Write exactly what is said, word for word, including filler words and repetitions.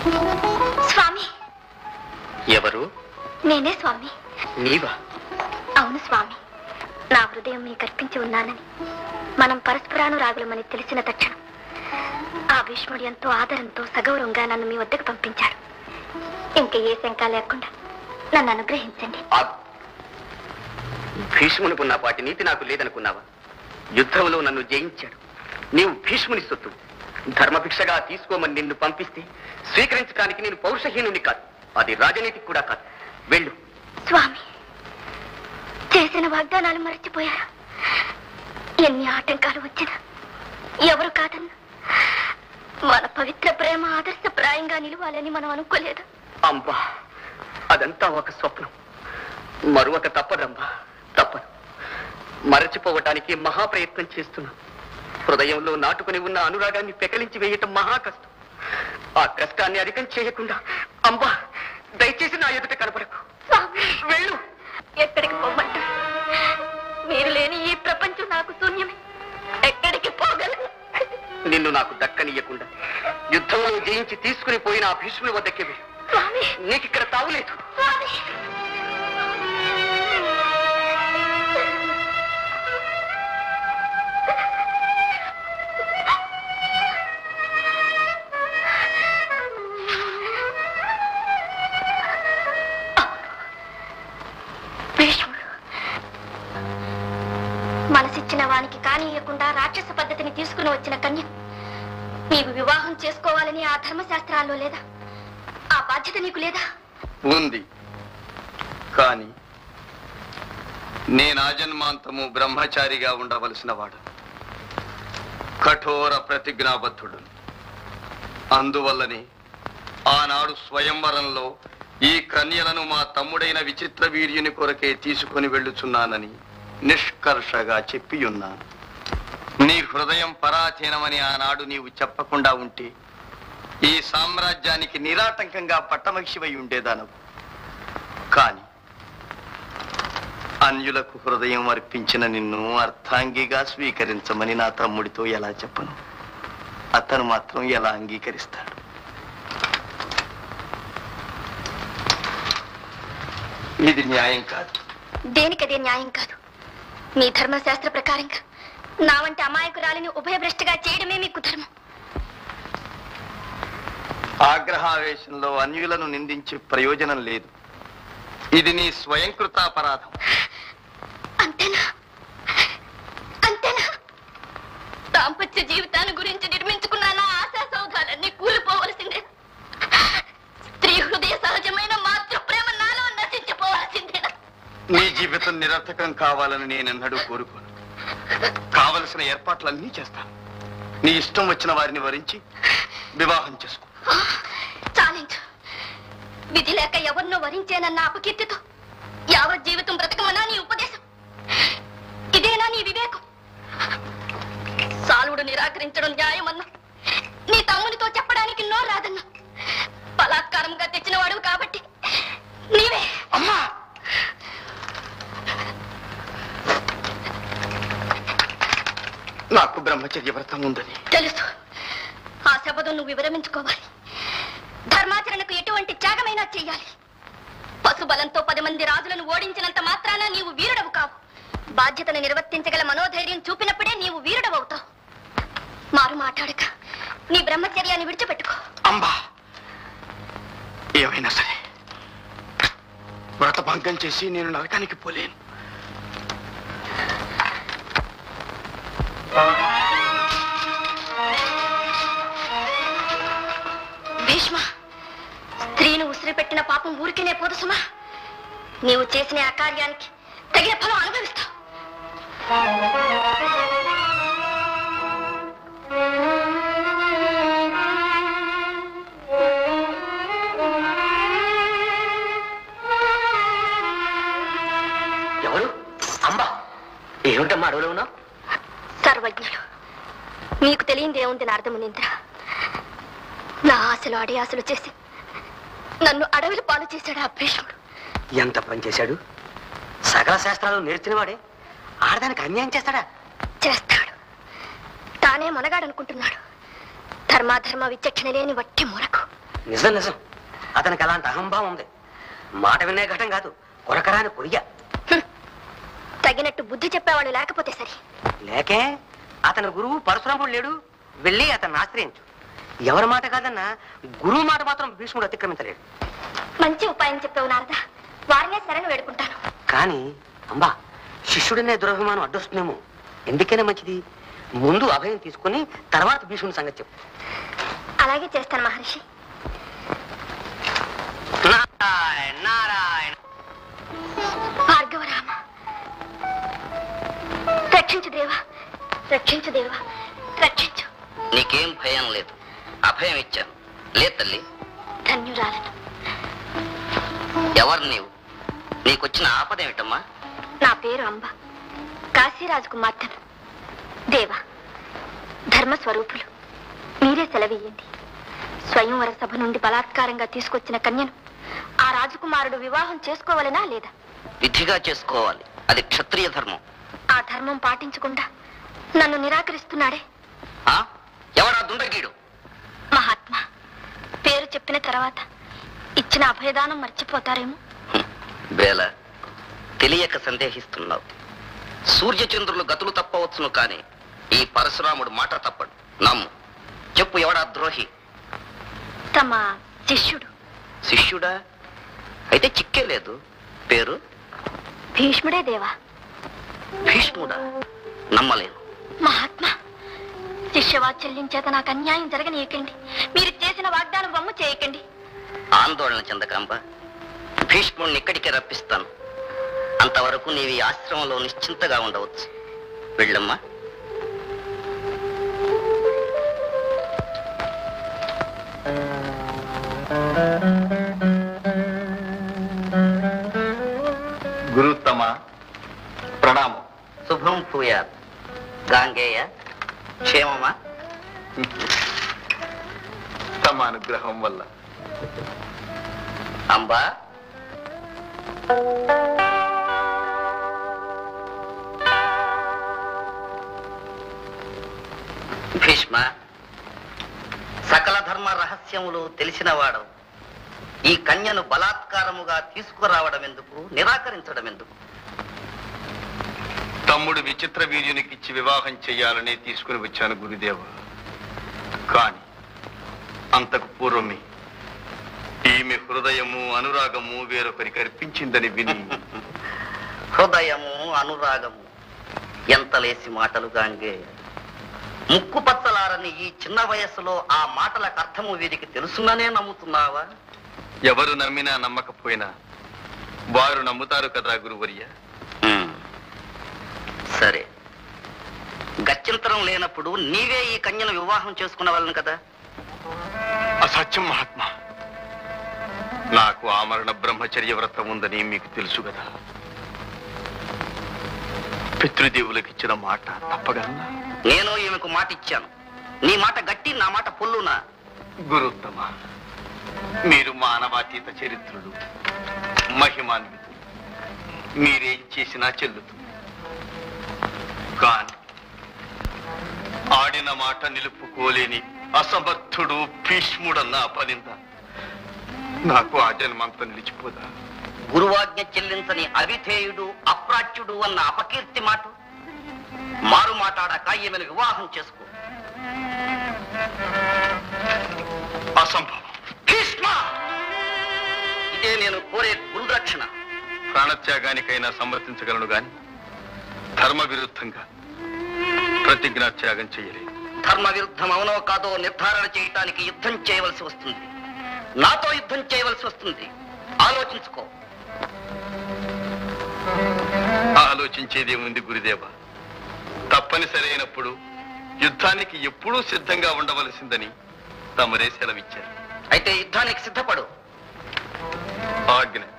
స్వామి. ఎవరు? నేనే స్వామి. నీవా? అవును స్వామి. నా హృదయం మీకు అర్పించి ఉన్నానని, మనం పరస్పరానురాగులమని తెలిసిన తక్షణం ఆ భీష్ముడు ఎంతో ఆదరంతో సగౌరవంగా నన్ను మీ వద్దకు పంపించాడు. ఇంక ఏ శంక లేకుండా నన్ను అనుగ్రహించండి. భీష్మునికున్న వాటి నీతి నాకు లేదనుకున్నావా? యుద్ధంలో నన్ను జయించాడు. నీవు భీష్ముని సొత్తు. ధర్మభిక్షగా తీసుకోమని నిన్ను పంపిస్తే స్వీకరించడానికి నేను పౌరుషహీనుని కాదు, అది రాజనీతి కూడా కాదు. వెళ్ళు. స్వామి, చేసిన వాగ్దానాలు మరచిపోయారా? ఎన్ని ఆటంకాలు వచ్చినా ఎవరు కాదన్నా మన పవిత్ర ప్రేమ ఆదర్శప్రాయంగా నిలవాలని మనం అనుకోలేదు. అంబా, అదంతా ఒక స్వప్నం. మరొక తప్పదమ్మా, తప్పదు. మరచిపోవటానికి మహాప్రయత్నం చేస్తున్నాం. హృదయంలో నాటుకుని ఉన్న అనురాగాన్ని పెకలించి వేయటం మహా కష్టం. ఆ కష్టాన్ని అధికం చేయకుండా అంబా, దయచేసి నా ఎదుట కనపడకు. వెళ్ళు. ఎక్కడికి పోమంటారు? మీరు లేని ఈ ప్రపంచం నాకు శూన్యమే. ఎక్కడికి పోగలను? నిన్ను నాకు దక్కనియకుండా యుద్ధంలో జయించి తీసుకుని పోయిన ఆ భీష్ముని వద్దకే వెళ్ళు. నీకు ఇక్కడ తావులేదు. మనసిచ్చిన వానికి కానీయకుండా రాక్షస పద్ధతిని తీసుకుని వచ్చిన కన్య నీవు వివాహం చేసుకోవాలని ఆ ధర్మశాస్త్రాల్లో లేదా? ఆ బాధ్యత నీకు లేదా? ఉంది. కానీ నేను ఆజన్మాంతము బ్రహ్మచారిగా ఉండవలసిన వాడు, కఠోర ప్రతిజ్ఞాబద్ధుడు. అందువల్లనే ఆనాడు స్వయంవరంలో ఈ కన్యలను మా తమ్ముడైన విచిత్ర వీర్యుని కొరకే తీసుకొని వెళ్ళుచున్నానని నిష్కర్షగా చెప్పి ఉన్నాను. నీ హృదయం పరాధీనమని ఆనాడు నీవు చెప్పకుండా ఉంటే ఈ సామ్రాజ్యానికి నిరాటంకంగా పట్టమహిషివై ఉండేదానవు. కాని అన్యులకు హృదయం అర్పించిన నిన్ను అర్థాంగిగా స్వీకరించమని నా తమ్ముడితో ఎలా చెప్పను? అతను మాత్రం ఎలా అంగీకరిస్తాడు? ఇది న్యాయం కాదు. దేనికదే న్యాయం కాదు. మీ ధర్మశాస్త్ర ప్రకారంగా నా వంటి అమాయకురాలిని ఉభయభ్రష్టగా చేయడమే మీకు ధర్మం. ఆగ్రహావేశంలో అన్యులను నిందించే ప్రయోజనం లేదు. ఇది నీ స్వయంకృతాపరాధం. అంతేనా? అంతేనా? దాంపత్య జీవితాన్ని గురించి నిర్మించుకున్న నా ఆశా సౌధాలన్నీ కూలిపోవలసిందే. స్త్రీ హృదయ సహజమైన మాతృ ప్రేమ నాలో నశించిపోవలసిందేనా? నీ జీవితం నిరర్థకం కావాలని నేనెన్నడూ కోరుకోను. కావలసిన ఏర్పాట్లన్నీ చేస్తాను. నీ ఇష్టం వచ్చిన వారిని వరించి వివాహం చేసుకో. చాలించు. విధి లేక ఎవరినో వరించేనన్న అపకీర్తితో యావత్ జీవితం బ్రతకమన్నా నీ ఉపదేశం? ఇదేనా నీ వివేకం? సాలుడు నిరాకరించడం న్యాయమన్నా నీ తమ్మునితో చెప్పడానికి నో రాదన్నా. బలాత్కారంగా తెచ్చిన వాడు కాబట్టి నీవే. అమ్మా, నాకు బ్రహ్మచర్య వ్రతం ఉందని తెలుసు. ఆ శపథం నువ్వు విరమించుకోవాలి. ధర్మాచరణకు ఎటువంటి త్యాగమైనా చెయ్యాలి. పశుబలంతో పది మంది రాజులను ఓడించినంత మాత్రాన నీవు వీరుడవు కావు. బాధ్యతను నిర్వర్తించగల మనోధైర్యం చూపినప్పుడే నీవు వీరుడవవుతావు. మారు మాట్లాడక నీ బ్రహ్మచర్యాన్ని విడిచిపెట్టుకో. అంబా, ఏమైనా సరే వ్రత భంగం చేసి నేను నరకానికి పోలేను. భీష్మ, స్త్రీని ఉసిరి పెట్టిన పాపం ఊరికేనే పోదు సుమా. నీవు చేసిన ఆ కార్యానికి తగిన ఫలం అనుభవిస్తావు. ఎవరు? అంబా, ఏమిటమ్మా అడవులో ఉన్నావు? సర్వజ్ఞుడు, నీకు తెలియందేముంది నా అర్థము నింద్ర. నా ఆశలు అడి ఆశలు చేసి నన్ను అడవిలో పాలు చేశాడు ఆ భీష్ముడు. ఎంత పని చేశాడు? సకల శాస్త్రాలు నేర్చినవాడే ఆడదానికి అన్యాయం చేస్తాడా? చేస్తాడు. తానే మనగాడనుకుంటున్నాడు. ధర్మాధర్మ విచక్షణ లేని వట్టి మొరకు. నిజం నిజం, అతనికి అలాంటి అహంభావం ఉంది. మాట వినే ఘటం కాదు, కొరకరాని కొయ్య. తగినట్టు బుద్ధి చెప్పేవాళ్ళు లేకపోతే సరి. లేకే అతని గురువు పరశురాముడు లేడు, వెళ్ళి అతన్ని ఆశ్రయించు. ఎవరి మాట కాదన్నా గురువు మాట మాత్రం భీష్ముడు అతిక్రమించలేడు. మంచి ఉపాయం చెప్పావు నారద, వారినే శరణు వేడుకుంటాను. కానీ అంబా, శిష్యుడనే దురభిమానం అడ్డొస్తుందేమో. ఎందుకైనా మంచిది ముందు అభయం తీసుకుని తర్వాత భీష్ముడి సంగతి చెప్పు. అలాగే చేస్తాను మహర్షి. నారాయణ నారాయణ. భార్గవరామ, రక్షించు దేవా, రక్షించు దేవా, రక్షించు. నీకేం భయం లేదు, అభయం ఇచ్చాను. లేదు తల్లి. ధన్యురాలను. ఎవరు నీవు? నీకొచ్చిన ఆపదేమిటమ్మా? నా పేరు అంబ, కాశీరాజు కుమార్తెను. దేవా, ధర్మస్వరూపులు, మీరే సెలవీయండి. స్వయంవర సభ నుండి బలాత్కారంగా తీసుకొచ్చిన కన్యను ఆ రాజకుమారుడు వివాహం చేసుకోవాలనా లేదా? విధిగా చేసుకోవాలి, అది క్షత్రియ ధర్మం. ఆ ధర్మం పాటించకుండా నన్ను నిరాకరిస్తున్నాడే. ఆ? ఎవడా దుండగీడు? మహాత్మా, పేరు చెప్పిన తర్వాత ఇచ్చిన అభయదానం మర్చిపోతారేమో. బేల, తెలియక సందేహిస్తున్నావు. సూర్యచంద్రులు గతులు తప్పవచ్చును, కానీ ఈ పరశురాముడు మాట తప్పడు. నమ్ము. చెప్పు, ఎవడా ద్రోహి? తమ శిష్యుడు. శిష్యుడా? అయితే చిక్కే లేదు. పేరు? భీష్ముడే దేవా. భీష్ముడా? నమ్మలేను. మహాత్మా, శిష్యవాత్సల్యం చేత నాకు అన్యాయం జరగనీయకండి. మీరు చేసిన వాగ్దానం వమ్ము చేయకండి. ఆందోళన చెందకాంబ, భీష్ముడిని ఇక్కడికే రప్పిస్తాను. అంతవరకు నీవి ఆశ్రమంలో నిశ్చింతగా ఉండవచ్చు. వెళ్ళమ్మా. గురుత్తమ ప్రణామం. శుభం భూయాత్. గాంగేయ, క్షేమమా? తమ అనుగ్రహం వల్ల. అంబా, భీష్మ, సకల ధర్మ రహస్యములు తెలిసినవాడు ఈ కన్యను బలాత్కారముగా తీసుకురావడం ఎందుకు, నిరాకరించడం ఎందుకు? తమ్ముడు విచిత్ర వీర్యునికిచ్చి వివాహం చెయ్యాలని తీసుకుని వచ్చాను గురుదేవ. కాని అంతకు పూర్వమే ఈమె హృదయము అనురాగము వేరొకరికి అర్పించిందని విని. హృదయము అనురాగము ఎంత లేసి మాటలు గాంగే. ముక్కు పచ్చలారని ఈ చిన్న వయస్సులో ఆ మాటలకు అర్థము వీరికి తెలుసుననే నమ్ముతున్నావా? ఎవరు నమ్మినా నమ్మకపోయినా వారు నమ్ముతారు కదా గురువర్య. సరే, గత్యంతరం లేనప్పుడు నీవే ఈ కన్యను వివాహం చేసుకున్నవాళ్ళను కదా. అసత్యం మహాత్మా. నాకు ఆమరణ బ్రహ్మచర్య వ్రతం ఉందని మీకు తెలుసు కదా. పితృదేవులకు ఇచ్చిన మాట తప్పగలనా? నేను ఈమెకు మాట ఇచ్చాను. నీ మాట గట్టి, నా మాట పొల్లునా? గురుత్తమ, మీరు మానవాతీత చరిత్రులు, మహిమాన్వితులు. మీరేం చేసినా చెల్లుతుంది. కాని ఆడిన మాట నిలుపుకోలేని అసమర్థుడు భీష్ముడన్న అపనింద నాకు ఆ జన్మంతా నిలిచిపోదా? గురువాజ్ఞ చెల్లించని అవిధేయుడు, అప్రాచ్యుడు అన్న అపకీర్తి మాట మారు మాట్లాడాక ఈమెను వివాహం చేసుకో. అసంభవం. భీష్మ, ఇదే నేను కోరే గురురక్షణ. ప్రాణత్యాగానికైనా సమ్మతించగలను గాని ధర్మ విరుద్ధంగా ప్రతిజ్ఞా త్యాగం చేయలేదు. ధర్మ విరుద్ధం అవునో కాదో నిర్ధారణ చేయటానికి యుద్ధం చేయవలసి వస్తుంది. నాతో యుద్ధం చేయవలసి వస్తుంది. ఆలోచించుకో. ఆలోచించేదేముంది గురుదేవ. తప్పనిసరి అయినప్పుడు యుద్ధానికి ఎప్పుడూ సిద్ధంగా ఉండవలసిందని తమరే సెలవిచ్చారు. అయితే యుద్ధానికి సిద్ధపడు. ఆజ్ఞ.